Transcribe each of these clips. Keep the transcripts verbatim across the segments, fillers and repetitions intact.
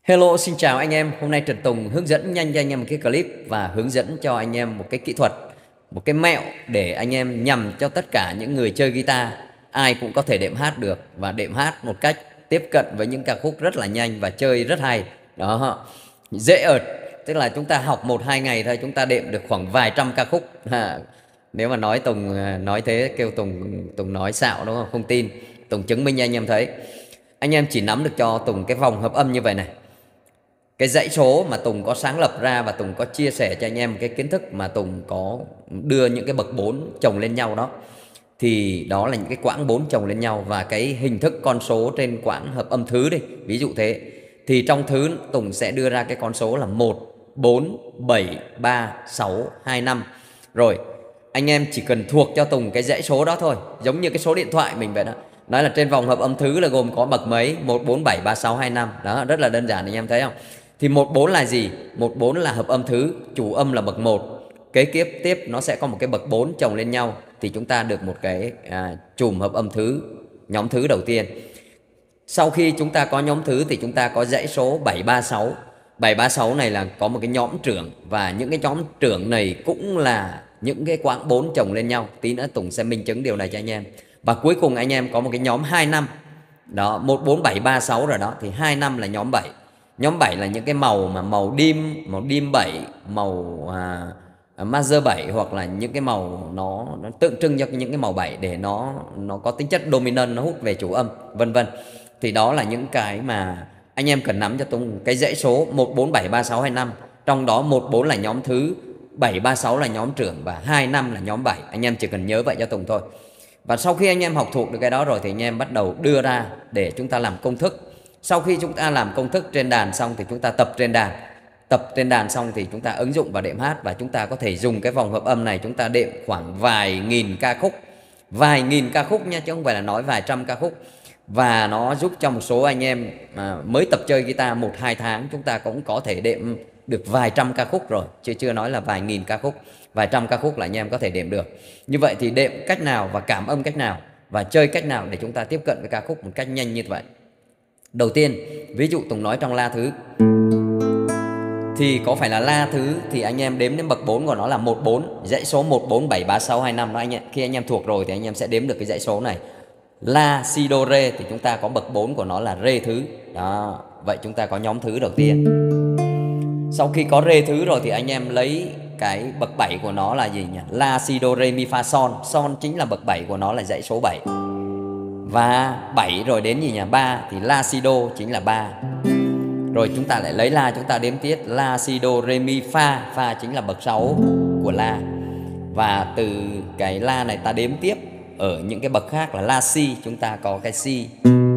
Hello, xin chào anh em. Hôm nay Trần Tùng hướng dẫn nhanh cho anh em một cái clip và hướng dẫn cho anh em một cái kỹ thuật, một cái mẹo để anh em nhằm cho tất cả những người chơi guitar ai cũng có thể đệm hát được và đệm hát một cách tiếp cận với những ca khúc rất là nhanh và chơi rất hay. Đó, dễ ợt, tức là chúng ta học một hai ngày thôi chúng ta đệm được khoảng vài trăm ca khúc. À, nếu mà nói Tùng nói thế kêu Tùng Tùng nói xạo đúng không? Không tin. Tùng chứng minh cho anh em thấy. Anh em chỉ nắm được cho Tùng cái vòng hợp âm như vậy này. Cái dãy số mà Tùng có sáng lập ra và Tùng có chia sẻ cho anh em cái kiến thức mà Tùng có đưa những cái bậc bốn chồng lên nhau đó, thì đó là những cái quãng bốn chồng lên nhau và cái hình thức con số trên quãng hợp âm thứ đi, ví dụ thế. Thì trong thứ Tùng sẽ đưa ra cái con số là một, bốn, bảy, ba, sáu, hai, năm. Rồi anh em chỉ cần thuộc cho Tùng cái dãy số đó thôi, giống như cái số điện thoại mình vậy đó. Nói là trên vòng hợp âm thứ là gồm có bậc mấy, một, bốn, bảy, ba, sáu, hai, năm. Đó, rất là đơn giản anh em thấy không? Thì một, bốn là gì? một, bốn là hợp âm thứ, chủ âm là bậc một. Kế tiếp tiếp nó sẽ có một cái bậc bốn chồng lên nhau thì chúng ta được một cái à, chùm hợp âm thứ, nhóm thứ đầu tiên. Sau khi chúng ta có nhóm thứ thì chúng ta có dãy số bảy ba sáu. bảy ba sáu này là có một cái nhóm trưởng và những cái nhóm trưởng này cũng là những cái quãng bốn chồng lên nhau. Tí nữa Tùng sẽ minh chứng điều này cho anh em. Và cuối cùng anh em có một cái nhóm hai năm. Đó, một, bốn, bảy, ba, sáu rồi đó, thì hai năm là nhóm bảy. Nhóm bảy là những cái màu mà màu dim, màu dim bảy, màu à, major bảy, hoặc là những cái màu nó, nó tượng trưng cho những cái màu bảy để nó nó có tính chất dominant, nó hút về chủ âm, vân vân. Thì đó là những cái mà anh em cần nắm cho Tùng cái dãy số một, bốn, bảy, ba, sáu, hai, năm. Trong đó một, bốn là nhóm thứ, bảy, ba, sáu là nhóm trưởng và hai, năm là nhóm bảy. Anh em chỉ cần nhớ vậy cho Tùng thôi. Và sau khi anh em học thuộc được cái đó rồi thì anh em bắt đầu đưa ra để chúng ta làm công thức. Sau khi chúng ta làm công thức trên đàn xong thì chúng ta tập trên đàn. Tập trên đàn xong thì chúng ta ứng dụng vào đệm hát và chúng ta có thể dùng cái vòng hợp âm này chúng ta đệm khoảng vài nghìn ca khúc. Vài nghìn ca khúc nha, chứ không phải là nói vài trăm ca khúc. Và nó giúp cho một số anh em mà mới tập chơi guitar một hai tháng chúng ta cũng có thể đệm được vài trăm ca khúc rồi, chứ chưa nói là vài nghìn ca khúc. Vài trăm ca khúc là anh em có thể đệm được. Như vậy thì đệm cách nào và cảm âm cách nào và chơi cách nào để chúng ta tiếp cận với ca khúc một cách nhanh như vậy. Đầu tiên, ví dụ Tùng nói trong la thứ thì có phải là la thứ thì anh em đếm đến bậc bốn của nó là một, bốn, dãy số một, bốn, bảy, ba, sáu, hai, năm đó anh em. Khi anh em thuộc rồi thì anh em sẽ đếm được cái dãy số này. La, si, do, re thì chúng ta có bậc bốn của nó là re thứ. Đó, vậy chúng ta có nhóm thứ đầu tiên. Sau khi có re thứ rồi thì anh em lấy cái bậc bảy của nó là gì nhỉ? La, si, do, re, mi, fa, son. Son chính là bậc bảy của nó là dãy số bảy. Và bảy rồi đến gì nhỉ? ba thì la, si, do chính là ba. Rồi chúng ta lại lấy la chúng ta đếm tiếp. La, si, do, re, mi, fa. Fa chính là bậc sáu của la. Và từ cái la này ta đếm tiếp ở những cái bậc khác là la, si. Chúng ta có cái si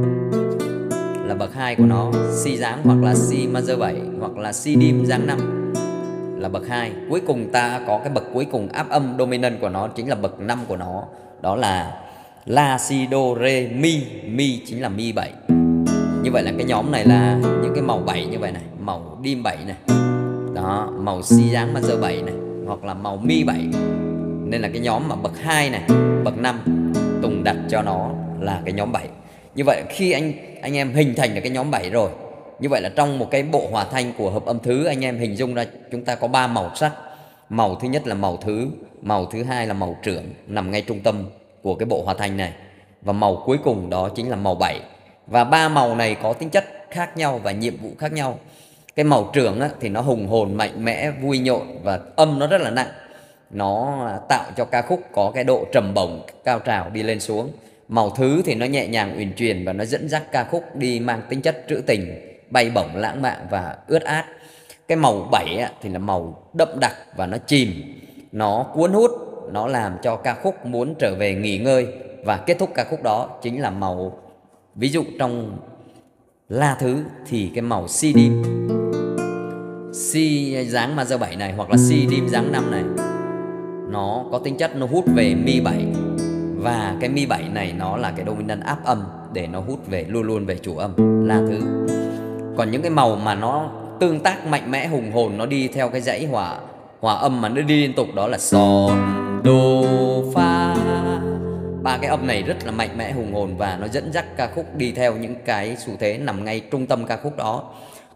là bậc hai của nó, si dáng hoặc là si major bảy hoặc là si dim dáng năm là bậc hai. Cuối cùng ta có cái bậc cuối cùng áp âm dominant của nó chính là bậc năm của nó, đó là la, si, do, re, mi. Mi chính là mi bảy. Như vậy là cái nhóm này là những cái màu bảy như vậy này, màu dim bảy này, đó, màu si dáng major bảy này, hoặc là màu mi bảy. Nên là cái nhóm mà bậc hai này, bậc năm Tùng đặt cho nó là cái nhóm bảy. Như vậy khi anh anh em hình thành được cái nhóm bảy rồi, như vậy là trong một cái bộ hòa thanh của hợp âm thứ anh em hình dung ra chúng ta có ba màu sắc. Màu thứ nhất là màu thứ, màu thứ hai là màu trưởng nằm ngay trung tâm của cái bộ hòa thanh này, và màu cuối cùng đó chính là màu bảy. Và ba màu này có tính chất khác nhau và nhiệm vụ khác nhau. Cái màu trưởng á, thì nó hùng hồn, mạnh mẽ, vui nhộn và âm nó rất là nặng. Nó tạo cho ca khúc có cái độ trầm bổng, cao trào đi lên xuống. Màu thứ thì nó nhẹ nhàng uyển chuyển và nó dẫn dắt ca khúc đi mang tính chất trữ tình, bay bổng, lãng mạn và ướt át. Cái màu bảy á, thì là màu đậm đặc và nó chìm, nó cuốn hút, nó làm cho ca khúc muốn trở về nghỉ ngơi và kết thúc ca khúc đó chính là màu. Ví dụ trong la thứ thì cái màu si dim, si dáng major bảy này hoặc là si dim dáng năm này, nó có tính chất nó hút về mi bảy. Và cái mi bảy này nó là cái dominant áp âm để nó hút về luôn luôn về chủ âm la thứ. Còn những cái màu mà nó tương tác mạnh mẽ hùng hồn, nó đi theo cái dãy hòa hòa âm mà nó đi liên tục, đó là son, do, fa. Ba cái âm này rất là mạnh mẽ hùng hồn và nó dẫn dắt ca khúc đi theo những cái xu thế nằm ngay trung tâm ca khúc đó.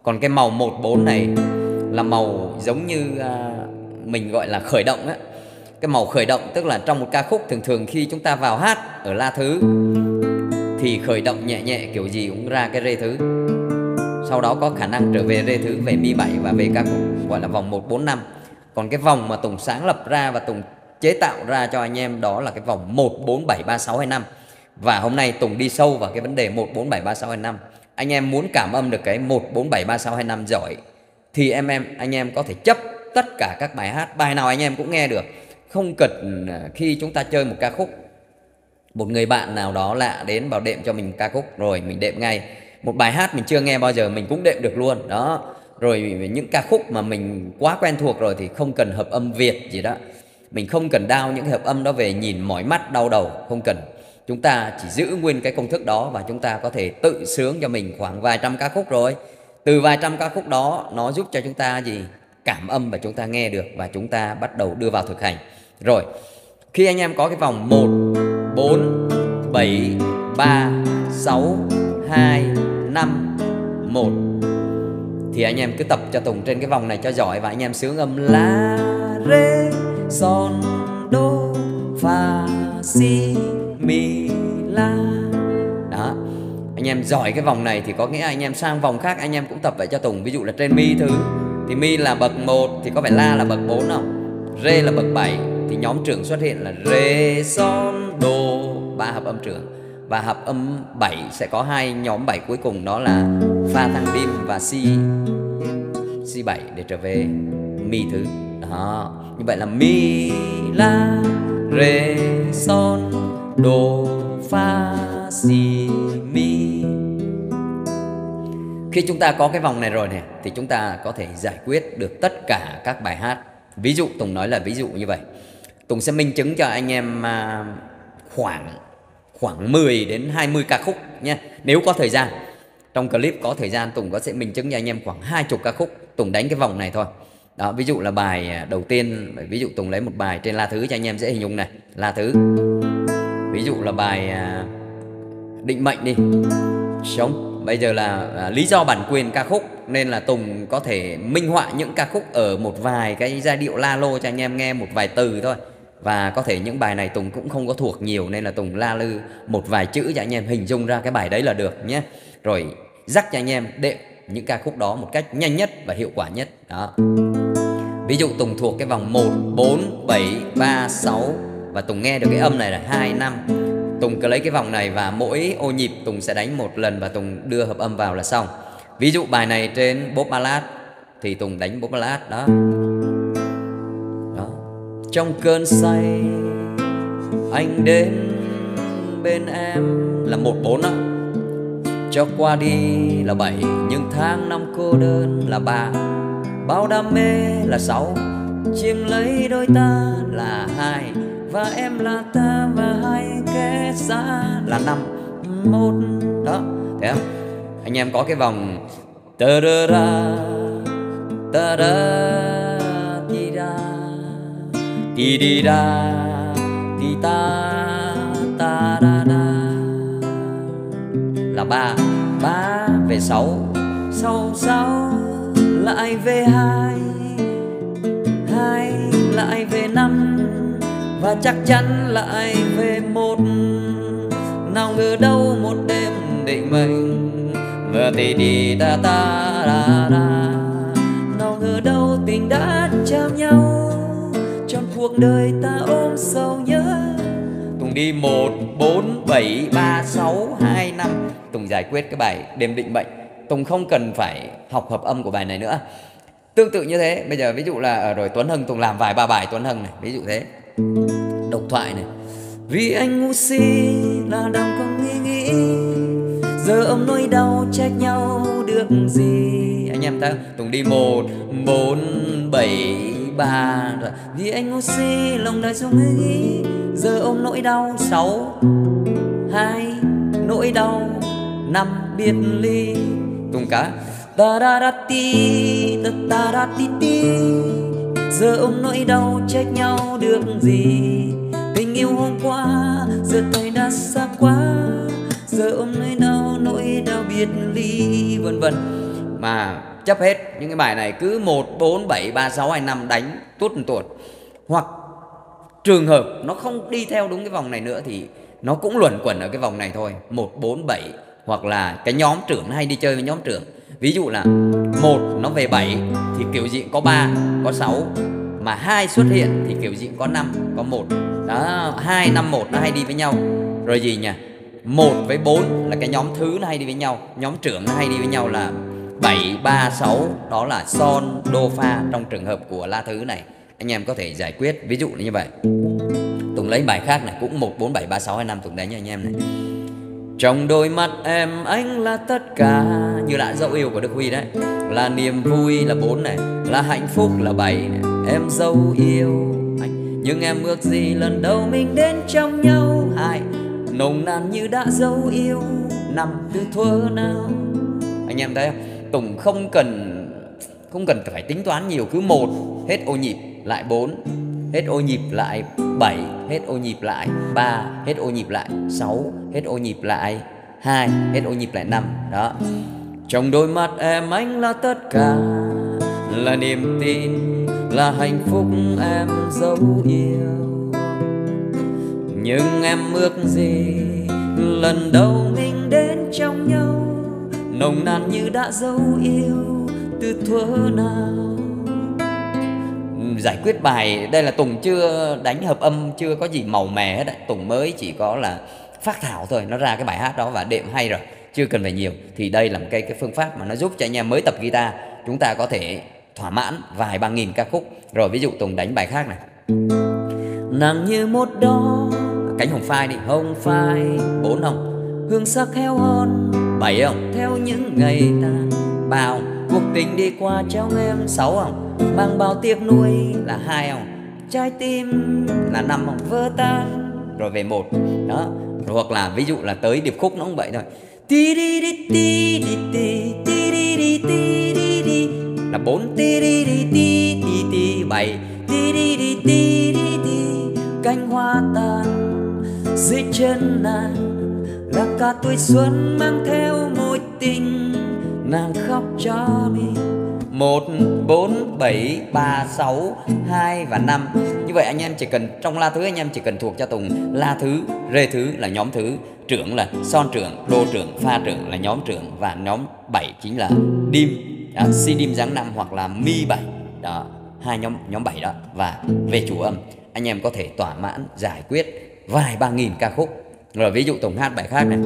Còn cái màu một bốn này là màu giống như à, mình gọi là khởi động á. Cái màu khởi động tức là trong một ca khúc thường thường khi chúng ta vào hát ở la thứ thì khởi động nhẹ nhẹ kiểu gì cũng ra cái rê thứ, sau đó có khả năng trở về rê thứ, về mi bảy và về ca khúc gọi là vòng một bốn năm. Còn cái vòng mà Tùng sáng lập ra và Tùng chế tạo ra cho anh em đó là cái vòng một bốn bảy ba sáu hai năm. Và hôm nay Tùng đi sâu vào cái vấn đề một bốn bảy ba sáu hai năm. Anh em muốn cảm âm được cái một bốn bảy ba sáu hai năm giỏi thì em em anh em có thể chấp tất cả các bài hát, bài nào anh em cũng nghe được. Không cần khi chúng ta chơi một ca khúc, một người bạn nào đó lạ đến bảo đệm cho mình ca khúc rồi mình đệm ngay. Một bài hát mình chưa nghe bao giờ mình cũng đệm được luôn đó. Rồi những ca khúc mà mình quá quen thuộc rồi thì không cần hợp âm Việt gì đó, mình không cần đao những hợp âm đó về nhìn mỏi mắt đau đầu, không cần. Chúng ta chỉ giữ nguyên cái công thức đó và chúng ta có thể tự sướng cho mình khoảng vài trăm ca khúc rồi. Từ vài trăm ca khúc đó nó giúp cho chúng ta gì? Cảm âm và chúng ta nghe được và chúng ta bắt đầu đưa vào thực hành. Rồi, khi anh em có cái vòng một, bốn, bảy, ba, sáu, hai, năm, một thì anh em cứ tập cho Tùng trên cái vòng này cho giỏi và anh em sướng âm la, rê, son, đô, fa, si, mi, la. Đó, anh em giỏi cái vòng này thì có nghĩa anh em sang vòng khác anh em cũng tập vậy cho Tùng. Ví dụ là trên mi thứ thì mi là bậc một thì có phải la là bậc bốn không? Rê là bậc bảy thì nhóm trưởng xuất hiện là rê, son, đô, ba hợp âm trưởng. Và hợp âm bảy sẽ có hai nhóm bảy cuối cùng, đó là fa thăng đim và si si bảy để trở về mi thứ. Đó, như vậy là mi, la, rê, son, đô, fa, si, mi. Khi chúng ta có cái vòng này rồi này thì chúng ta có thể giải quyết được tất cả các bài hát. Ví dụ Tùng nói là ví dụ như vậy. Tùng sẽ minh chứng cho anh em khoảng khoảng mười đến hai mươi ca khúc nhé. Nếu có thời gian, trong clip có thời gian Tùng có sẽ minh chứng cho anh em khoảng hai mươi ca khúc Tùng đánh cái vòng này thôi. Đó, ví dụ là bài đầu tiên, ví dụ Tùng lấy một bài trên la thứ cho anh em dễ hình dung này, la thứ. Ví dụ là bài Định Mệnh đi. Sống. Bây giờ là à, lý do bản quyền ca khúc nên là Tùng có thể minh họa những ca khúc ở một vài cái giai điệu la lô cho anh em nghe một vài từ thôi. Và có thể những bài này Tùng cũng không có thuộc nhiều nên là Tùng la lư một vài chữ cho anh em hình dung ra cái bài đấy là được nhé. Rồi dắt cho anh em đệm những ca khúc đó một cách nhanh nhất và hiệu quả nhất. Đó. Ví dụ Tùng thuộc cái vòng một, bốn, bảy, ba, sáu và Tùng nghe được cái âm này là hai, năm. Tùng cứ lấy cái vòng này và mỗi ô nhịp Tùng sẽ đánh một lần và Tùng đưa hợp âm vào là xong. Ví dụ bài này trên Bob Ballad thì Tùng đánh Bob Ballad đó. Đó. Trong cơn say anh đến bên em là một bốn đó. Cho qua đi là bảy, những tháng năm cô đơn là ba, bao đam mê là sáu, chiếm lấy đôi ta là hai, và em là ta và hai kẻ xa là năm, một. Đó, thấy không? Anh em có cái vòng tơ đơ ra tơ đơ ti ra ti đi ra ti ta ta ra ra là ba, ba về sáu, sau sáu lại về hai, hai lại về năm, và chắc chắn lại về một. Nào ngờ đâu một đêm định mệnh vừa thì đi ta ta ra ra. Nào ngờ đâu tình đã chạm nhau, trọn cuộc đời ta ôm sầu nhớ. Tùng đi một, bốn, bảy, ba, sáu, hai, năm. Tùng giải quyết cái bài đêm định mệnh. Tùng không cần phải học hợp âm của bài này nữa. Tương tự như thế, bây giờ ví dụ là ở rồi Tuấn Hưng, Tùng làm vài ba bài Tuấn Hưng này, ví dụ thế. Độc thoại này. Vì anh ngu si là đừng có nghĩ nghĩ, giờ ông nỗi đau trách nhau được gì. Anh em thấy không? Tùng đi một, bốn, bảy, ba. Vì anh ngu si lòng đời xuống nghĩ nghĩ, giờ ông nỗi đau sáu, hai, nỗi đau năm biệt ly. Tùng cá ta da da ti ta ta da ti ti, giờ ông nỗi đau trách nhau được gì. Tình yêu hôm qua giờ tôi đã xa quá, giờ ông nỗi đau nỗi đau biệt ly, vân vân. Mà chấp hết. Những cái bài này cứ một, bốn, bảy, ba, sáu, hai, năm đánh tuốt một tuột. Hoặc trường hợp nó không đi theo đúng cái vòng này nữa thì nó cũng luẩn quẩn ở cái vòng này thôi, một, bốn, bảy. Hoặc là cái nhóm trưởng hay đi chơi với nhóm trưởng. Ví dụ là một nó về bảy thì kiểu gì có ba, có sáu. Mà hai xuất hiện thì kiểu gì có năm, có một. Đó, hai, năm, một nó hay đi với nhau. Rồi gì nhỉ? một với bốn là cái nhóm thứ nó hay đi với nhau. Nhóm trưởng nó hay đi với nhau là bảy, ba, sáu. Đó là son, đô, pha trong trường hợp của la thứ này. Anh em có thể giải quyết ví dụ như vậy. Tùng lấy bài khác này, cũng một, bốn, bảy, ba, sáu, hai, năm. Tùng đánh cho anh em này. Trong đôi mắt em anh là tất cả, như đã dấu yêu của Đức Huy đấy. Là niềm vui là bốn này, là hạnh phúc là bảy này. Em dấu yêu anh, nhưng em ước gì lần đầu mình đến trong nhau. Hai, nồng nàn như đã dấu yêu năm từ thuở nào. Anh em thấy không? Tùng không cần không cần phải tính toán nhiều. Cứ một hết ô nhịp lại bốn, hết ô nhịp lại bảy, hết ô nhịp lại ba, hết ô nhịp lại sáu, hết ô nhịp lại hai, hết ô nhịp lại năm. Đó. Trong đôi mắt em anh là tất cả, là niềm tin, là hạnh phúc em dấu yêu. Nhưng em ước gì lần đầu mình đến trong nhau, nồng nàn như đã dấu yêu từ thuở nào. Giải quyết bài đây là Tùng chưa đánh hợp âm, chưa có gì màu mè hết đấy. Tùng mới chỉ có là phác thảo thôi, nó ra cái bài hát đó và đệm hay rồi, chưa cần phải nhiều. Thì đây là một cái, cái phương pháp mà nó giúp cho anh em mới tập guitar chúng ta có thể thỏa mãn vài ba nghìn ca khúc. Rồi ví dụ Tùng đánh bài khác này. Nàng như một đó, cánh hồng phai đi, hồng phai bốn không, hương sắc heo hon bảy không, theo những ngày tàn bao cuộc tình đi qua trong em sáu không, mang bao tiếc nuối là hai không, trái tim là năm không, vỡ tan. Rồi về một đó. Rồi hoặc là ví dụ là tới điệp khúc nó cũng vậy thôi, ti đi đi ti đi ti ti đi đi ti đi đi là bốn, ti đi đi ti ti ti bảy, ti đi đi ti đi ti. Cánh hoa tàn dưới chân nàng là cả tuổi xuân mang theo mối tình, nàng khóc cho mình. Một, bốn, bảy, ba, sáu, hai và năm. Như vậy anh em chỉ cần, trong la thứ anh em chỉ cần thuộc cho Tùng la thứ, rê thứ là nhóm thứ, trưởng là son trưởng, đô trưởng, pha trưởng là nhóm trưởng, và nhóm bảy chính là dim, đó, si dim dáng năm hoặc là mi bảy. Đó, hai nhóm nhóm bảy đó. Và về chủ âm anh em có thể thỏa mãn giải quyết vài ba nghìn ca khúc. Rồi ví dụ Tùng hát bài khác này.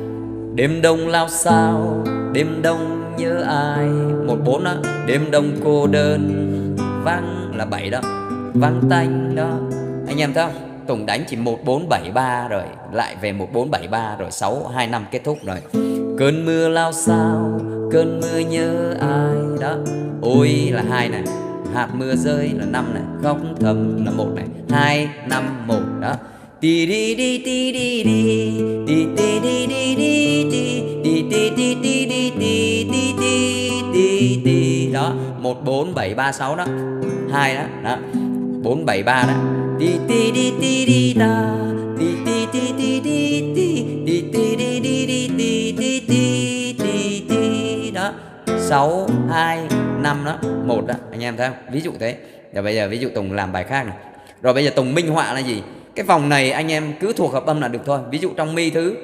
Đêm đông lao sao, đêm đông nhớ ai, một bốn đó. Đêm đông cô đơn, vắng là bảy đó, vắng tanh đó. Anh em thấy không? Tùng đánh chỉ một bốn bảy ba rồi lại về một bốn bảy ba rồi sáu hai năm kết thúc rồi. Cơn mưa lao sao, cơn mưa nhớ ai đó. Ôi là hai này, hạt mưa rơi là năm này, khóc thầm là một này, hai năm một đó. Ti đi đi ti đi đi ti ti đi đi đi ti ti ti ti ti đi ti ti ti ti ti đó. Một bốn bảy ba sáu đó, hai đó đó, bốn bảy ba đó. Ti ti đi ti đi da ti ti ti ti ti ti ti ti đi đi đi ti ti ti ti ti đó. Sáu hai năm đó, một đó. Anh em thấy không? Ví dụ thế. Rồi bây giờ ví dụ Tùng làm bài khác này. Rồi bây giờ Tùng minh họa là gì? Cái vòng này anh em cứ thuộc hợp âm là được thôi. Ví dụ trong mi thứ,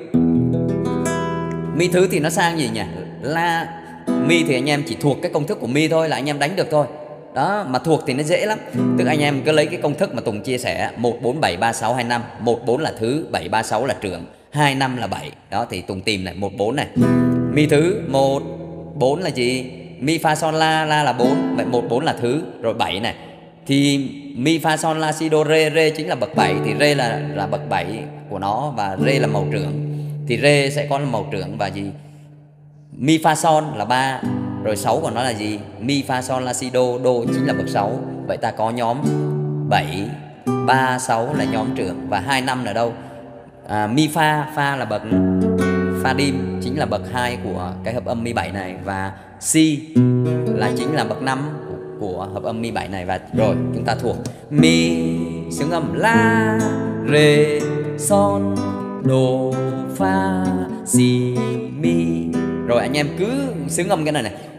mi thứ thì nó sang gì nhỉ? La mi thì anh em chỉ thuộc cái công thức của mi thôi là anh em đánh được thôi. Đó, mà thuộc thì nó dễ lắm. Tức anh em cứ lấy cái công thức mà Tùng chia sẻ, một bốn bảy ba sáu hai năm, một bốn là thứ, bảy ba sáu là trưởng, hai năm là bảy. Đó thì Tùng tìm này, một bốn này. Mi thứ một bốn là gì? Mi pha son la, la là bốn, vậy một bốn là thứ, rồi bảy này. Thì mi pha son la si đô rê, rê chính là bậc bảy, thì rê là là bậc bảy của nó và rê là màu trưởng. Thì rê sẽ có màu trưởng và gì? Mi pha son là ba, rồi sáu của nó là gì? Mi pha son la si đô, đô chính là bậc sáu. Vậy ta có nhóm bảy, ba, sáu là nhóm trưởng, và hai năm là đâu? À, mi pha, pha là bậc pha dim, chính là bậc hai của cái hợp âm mi bảy này, và si là chính là bậc năm của hợp âm mi bảy này. Và rồi chúng ta thuộc mi xứng âm la, rê, son, đô, pha, si, mi. Rồi anh em cứ xứng âm cái này này,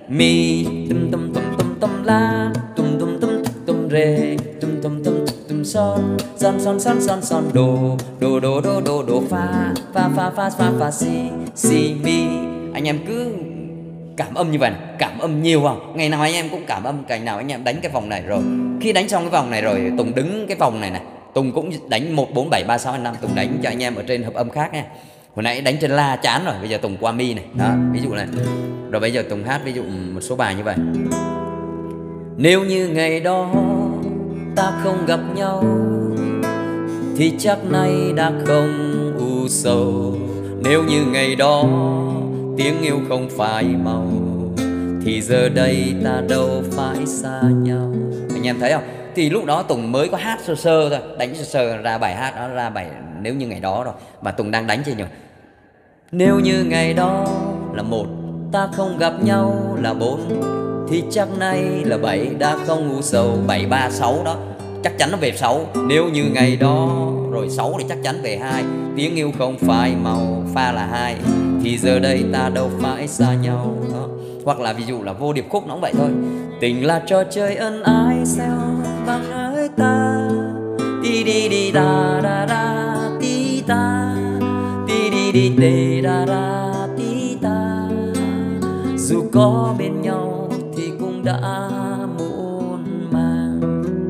mi tum tum tum tum tum la tum tum tum tum rê tum tum tum tum son son son son son son đồ đồ đồ đồ đồ đồ fa fa fa fa fa fa si si mi. Anh em cứ cảm âm như vậy này, cảm âm nhiều vào. Ngày nào anh em cũng cảm âm, ngày nào anh em đánh cái vòng này rồi. Khi đánh xong cái vòng này rồi, Tùng đứng cái vòng này này, Tùng cũng đánh một bốn bảy ba sáu hai năm, Tùng đánh cho anh em ở trên hợp âm khác nha. Hồi nãy đánh trên la chán rồi, bây giờ Tùng qua mi này. Đó, ví dụ này. Rồi bây giờ Tùng hát ví dụ một số bài như vậy. Nếu như ngày đó ta không gặp nhau thì chắc nay đã không u sầu. Nếu như ngày đó tiếng yêu không phải màu thì giờ đây ta đâu phải xa nhau. Anh em thấy không? Thì lúc đó Tùng mới có hát sơ sơ thôi, đánh sơ sơ ra bài hát đó, ra bài nếu như ngày đó rồi. Và Tùng đang đánh trên nhiều. Nếu như ngày đó là một, ta không gặp nhau là bốn, thì chắc nay là bảy, đã không u sầu. Bảy ba sáu đó chắc chắn nó về sáu. Nếu như ngày đó rồi sáu thì chắc chắn về hai. Tiếng yêu không phải màu, pha là hai, thì giờ đây ta đâu phải xa nhau đó. Hoặc là ví dụ là vô điệp khúc nó cũng vậy thôi. Tình là trò chơi ân ái xeo bằng ơi ta, ti đi đi da da da ti ta, ti đi đi tê da da ti ta. Dù có bên nhau thì cũng đã muộn màng.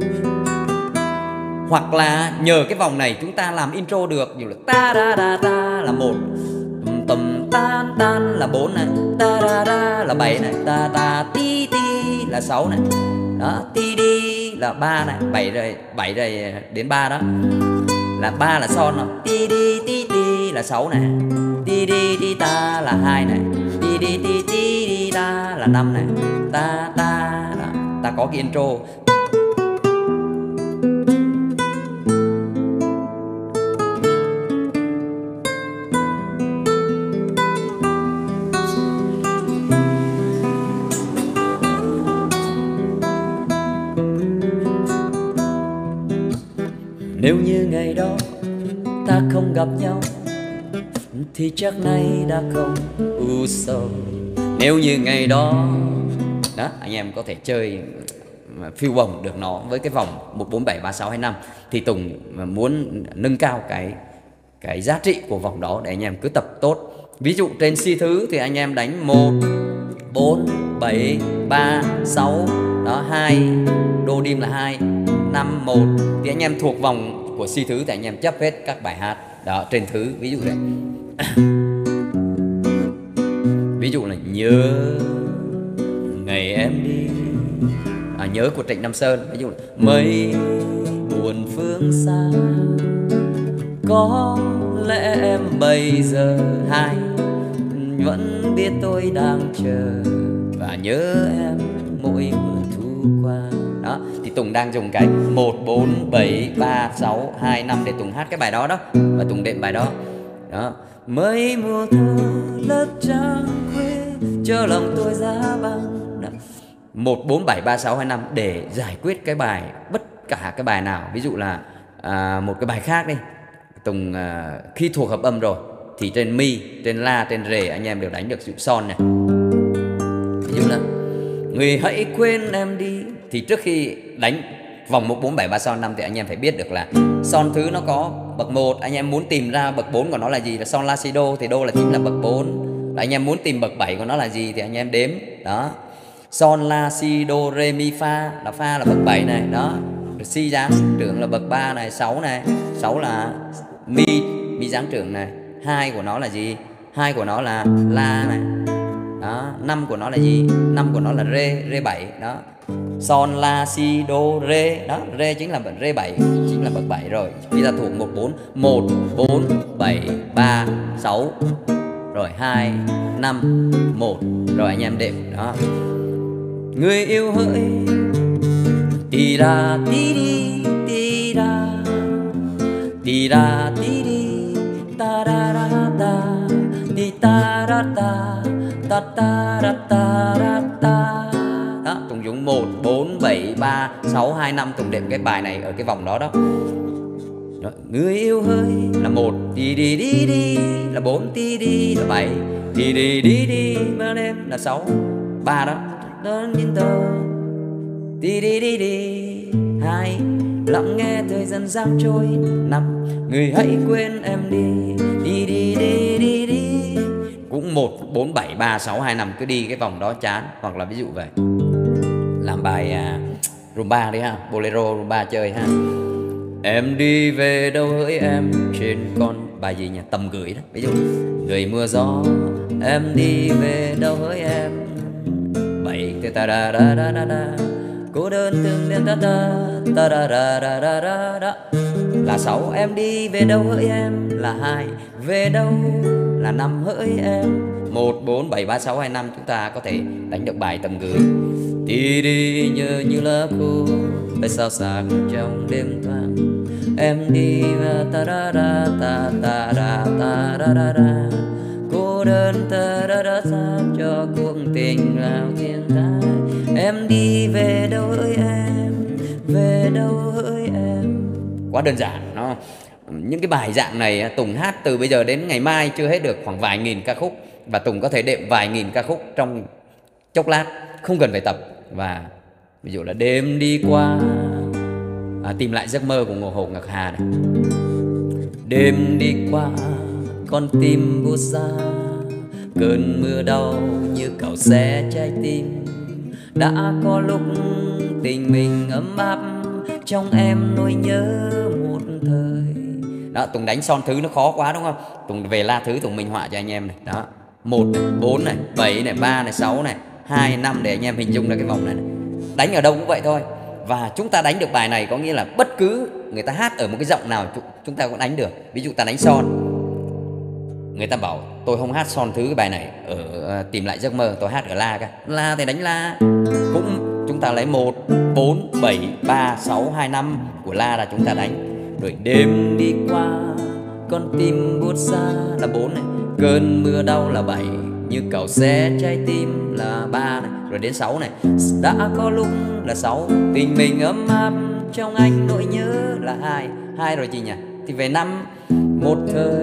Hoặc là nhờ cái vòng này chúng ta làm intro được. Như là ta da da da là một, tầm tan tan là bốn này, ta da da là bảy này, ta ta ti ti là sáu này, đó, ti đi là ba này, bảy rồi, bảy rồi đến ba đó là ba là son rồi, ti đi ti ti là sáu này, ti đi ti ta là hai này, ti đi ti ti đi ta là năm này, ta ta đó. Ta có cái intro. Nếu như ngày đó ta không gặp nhau thì chắc nay đã không u sầu. Nếu như ngày đó đó, anh em có thể chơi phiêu bồng được nó với cái vòng một bốn bảy ba sáu hai năm. Thì Tùng muốn nâng cao cái cái giá trị của vòng đó để anh em cứ tập tốt. Ví dụ trên si thứ thì anh em đánh một bốn bảy ba sáu đó, hai đô dim là hai, năm một, thì anh em thuộc vòng của si thứ thì anh em chấp hết các bài hát đó trên thứ. Ví dụ đấy. Ví dụ là nhớ ngày em đi, à, nhớ của Trịnh Nam Sơn. Ví dụ là mây buồn phương xa, có lẽ em bây giờ hai vẫn biết tôi đang chờ và nhớ em mỗi mùa thu qua. Đó, thì Tùng đang dùng cái một bốn bảy ba sáu hai năm để Tùng hát cái bài đó đó, và Tùng đệm bài đó. Đó, mấy mùa thu lớp trăng khuya cho lòng tôi giá băng. Một bốn bảy ba sáu hai năm để giải quyết cái bài, bất cả cái bài nào. Ví dụ là à, một cái bài khác đi, Tùng à, khi thuộc hợp âm rồi thì trên mi, trên la, trên rê anh em đều đánh được dụ son này. Ví dụ là người hãy quên em đi, thì trước khi đánh vòng một bốn bảy ba sáu năm thì anh em phải biết được là son thứ nó có bậc một. Anh em muốn tìm ra bậc bốn của nó là gì là son la si đô, thì đô là chính là bậc bốn. Anh em muốn tìm bậc bảy của nó là gì thì anh em đếm. Đó, son la si đô rê mi fa là fa là bậc bảy này, đó, si giáng trưởng là bậc ba này, sáu này, sáu là mi, mi giáng trưởng này, hai của nó là gì? Hai của nó là la này. Đó, năm của nó là gì? Năm của nó là rê, rê bảy đó. Son la si đô rê, đó, rê chính là bậc rê bảy, chính là bậc bảy rồi. Bây giờ thuộc một bốn, một bốn bảy ba sáu rồi hai năm một, rồi anh em đệm đó. Người yêu hỡi tì ra tí đi tì ra tì ra tí đi ta ra ra ta đi ta ra ta ta ta ra ta ra ta. Đó, Tùng dùng một bốn bảy ba sáu hai năm, Tùng đệm cái bài này ở cái vòng đó đó. Đó, người yêu hỡi là một, đi đi đi đi là bốn, đi đi là bảy, đi đi đi đi mà đêm là sáu, ba đó. đơn nhìn tôi đi đi đi đi. Hai, lặng nghe thời gian giang trôi. Năm, người hãy quên em đi đi đi đi đi đi. Cũng một bốn bảy ba sáu hai năm, cứ đi cái vòng đó chán. Hoặc là ví dụ vậy, làm bài à, rumba đi ha, bolero rumba chơi ha. Em đi về đâu hỡi em trên con, bài gì nhỉ, tầm gửi đó. Ví dụ người mưa gió, em đi về đâu hỡi em. Bảy, ta da da da da da, cô đơn từng đêm ta ta ta da da da da da da. Là sáu, em đi về đâu hỡi em. Là hai, về đâu. Là năm, hỡi em. Một bốn bảy ba sáu hai năm, chúng ta có thể đánh được bài tầm gửi. Đi đi nhớ như lá khô bay sao sáng trong đêm thoáng. Em đi và ta da da ta ta da ta da da da. Cô đơn ta da da sao cho cuộc tình vào thiên thái. Em đi về đâu hỡi em, về đâu hỡi em. Quá đơn giản nó. Những cái bài dạng này Tùng hát từ bây giờ đến ngày mai chưa hết được khoảng vài nghìn ca khúc. Và Tùng có thể đệm vài nghìn ca khúc trong chốc lát, không cần phải tập. Và ví dụ là đêm đi qua, à, tìm lại giấc mơ của Ngô Hồ Ngọc Hà này. Đêm đi qua con tim buốt xa, cơn mưa đau như cào xé trái tim. Đã có lúc tình mình ấm áp, trong em nỗi nhớ một thời. Đó, Tùng đánh son thứ nó khó quá đúng không? Tùng về la thứ Tùng minh họa cho anh em này. Đó, một này, bốn này, bảy này, ba này, sáu này, hai, năm, để anh em hình dung ra cái vòng này, này. Đánh ở đâu cũng vậy thôi. Và chúng ta đánh được bài này có nghĩa là bất cứ người ta hát ở một cái giọng nào chúng ta cũng đánh được. Ví dụ ta đánh son, người ta bảo tôi không hát son thứ cái bài này ở uh, tìm lại giấc mơ, tôi hát ở la cả. La thì đánh la. Cũng chúng ta lấy một, bốn, bảy, ba, sáu, hai, năm của la là chúng ta đánh. Rồi đêm đi qua con tim buốt xa là bốn này, cơn mưa đau là bảy, như cào xé trái tim là ba này. Rồi đến sáu này, đã có lúc là sáu, tình mình ấm áp trong anh nỗi nhớ là hai. Hai rồi chị nhỉ? Thì về năm, một thời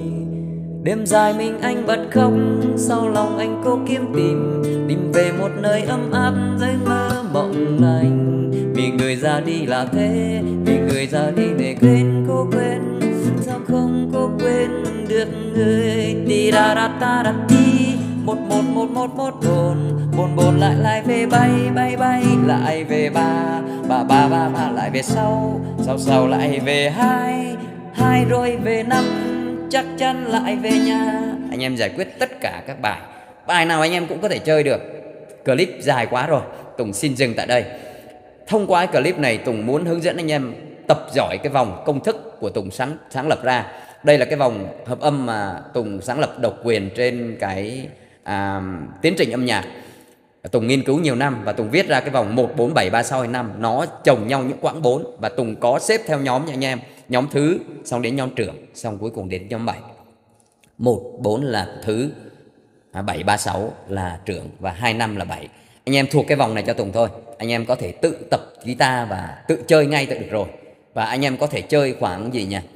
đêm dài mình anh bật khóc, sau lòng anh cố kiếm tìm, tìm về một nơi ấm áp giấc mơ mộng lành. Vì người ra đi là thế, vì người ra đi để quên cô quên, sao không cô quên được người. Đi ra ra ta ra đi, một một một một một bồn, bồn bồn lại lại về bay bay bay, lại về ba ba ba ba ba, lại về sau sau sau lại về hai, hai rồi về năm, chắc chắn lại về nhà. Anh em giải quyết tất cả các bài, bài nào anh em cũng có thể chơi được. Clip dài quá rồi, Tùng xin dừng tại đây. Thông qua cái clip này, Tùng muốn hướng dẫn anh em tập giỏi cái vòng công thức của Tùng sáng, sáng lập ra. Đây là cái vòng hợp âm mà Tùng sáng lập độc quyền trên cái à, tiến trình âm nhạc. Tùng nghiên cứu nhiều năm và Tùng viết ra cái vòng một, bốn, bảy, ba, sáu, hai, năm. Nó chồng nhau những quãng bốn. Và Tùng có xếp theo nhóm nha anh em. Nhóm thứ, xong đến nhóm trưởng, xong cuối cùng đến nhóm bảy. một, bốn là thứ, bảy, ba, sáu là trưởng và hai, năm là bảy. Anh em thuộc cái vòng này cho Tùng thôi. Anh em có thể tự tập guitar và tự chơi ngay tự được rồi. Và anh em có thể chơi khoảng gì nhỉ?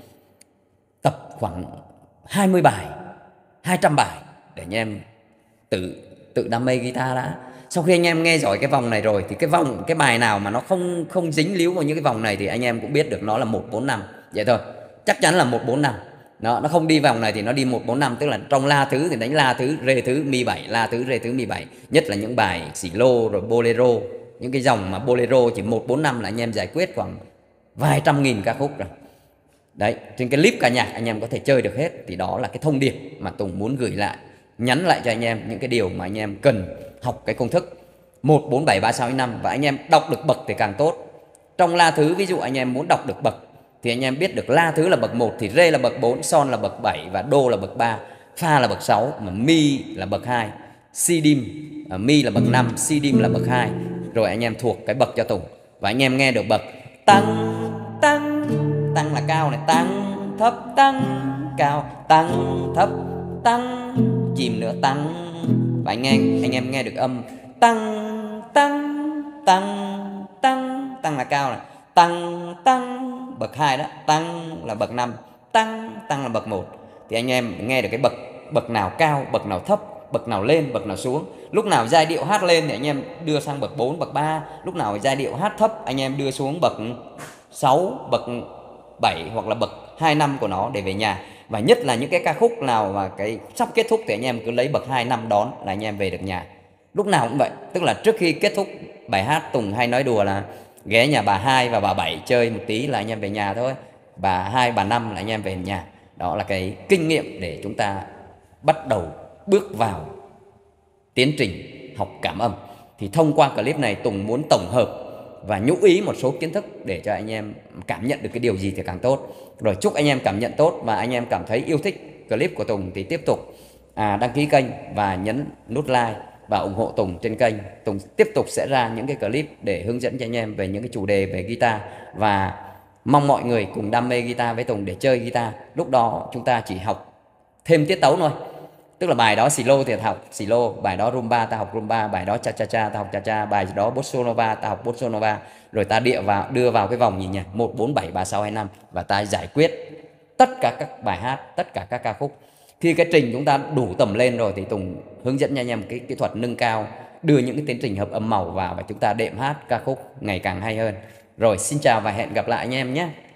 Tập khoảng hai mươi bài, hai trăm bài để anh em tự tự đam mê guitar đã. Sau khi anh em nghe giỏi cái vòng này rồi thì cái vòng cái bài nào mà nó không không dính líu vào những cái vòng này thì anh em cũng biết được nó là một, bốn, năm. Vậy thôi. Chắc chắn là một, bốn, năm. Nó nó không đi vòng này thì nó đi một, bốn, năm, tức là trong la thứ thì đánh la thứ, rê thứ, mi bảy, la thứ, rê thứ, mi bảy. Nhất là những bài xỉ lô rồi bolero, những cái dòng mà bolero chỉ một, bốn, năm là anh em giải quyết khoảng vài trăm nghìn ca khúc rồi. Đấy, trên cái clip ca nhạc anh em có thể chơi được hết. Thì đó là cái thông điệp mà Tùng muốn gửi lại, nhắn lại cho anh em những cái điều mà anh em cần học cái công thức một, bốn, bảy, ba, sáu, năm. Và anh em đọc được bậc thì càng tốt. Trong la thứ ví dụ anh em muốn đọc được bậc thì anh em biết được la thứ là bậc một thì rê là bậc bốn, son là bậc bảy và đô là bậc ba, pha là bậc sáu, mà mi là bậc hai, si dim, mi là bậc năm, si dim là bậc hai. Rồi anh em thuộc cái bậc cho Tùng. Và anh em nghe được bậc tăng, tăng, tăng là cao này, tăng, thấp, tăng, cao, tăng, thấp, tăng, chìm nữa, tăng. Và anh em, anh em nghe được âm tăng, tăng, tăng, tăng, tăng là cao này, tăng, tăng, bậc hai đó, tăng là bậc năm, tăng, tăng là bậc một. Thì anh em nghe được cái bậc bậc nào cao, bậc nào thấp bậc nào lên bậc nào xuống. Lúc nào giai điệu hát lên thì anh em đưa sang bậc bốn, bậc ba. Lúc nào giai điệu hát thấp anh em đưa xuống bậc sáu, bậc bảy hoặc là bậc hai năm của nó để về nhà. Và nhất là những cái ca khúc nào mà cái sắp kết thúc thì anh em cứ lấy bậc hai năm đón là anh em về được nhà. Lúc nào cũng vậy, tức là trước khi kết thúc bài hát Tùng hay nói đùa là ghé nhà bà hai và bà bảy chơi một tí là anh em về nhà thôi. Bà hai, bà năm là anh em về nhà. Đó là cái kinh nghiệm để chúng ta bắt đầu bước vào tiến trình học cảm âm. Thì thông qua clip này Tùng muốn tổng hợp và nhũ ý một số kiến thức để cho anh em cảm nhận được cái điều gì thì càng tốt. Rồi chúc anh em cảm nhận tốt, và anh em cảm thấy yêu thích clip của Tùng thì tiếp tục à, đăng ký kênh và nhấn nút like và ủng hộ Tùng trên kênh. Tùng tiếp tục sẽ ra những cái clip để hướng dẫn cho anh em về những cái chủ đề về guitar, và mong mọi người cùng đam mê guitar với Tùng để chơi guitar. Lúc đó chúng ta chỉ học thêm tiết tấu thôi. Tức là bài đó silo thì ta học silo, bài đó rumba ta học rumba, bài đó cha cha cha ta học cha cha, bài đó bossa nova ta học bossa nova. Rồi ta địa vào đưa vào cái vòng gì nhỉ? một bốn bảy ba sáu hai năm và ta giải quyết tất cả các bài hát, tất cả các ca khúc. Khi cái trình chúng ta đủ tầm lên rồi thì Tùng hướng dẫn cho anh em cái kỹ thuật nâng cao, đưa những cái tiến trình hợp âm màu vào và chúng ta đệm hát ca khúc ngày càng hay hơn. Rồi xin chào và hẹn gặp lại anh em nhé.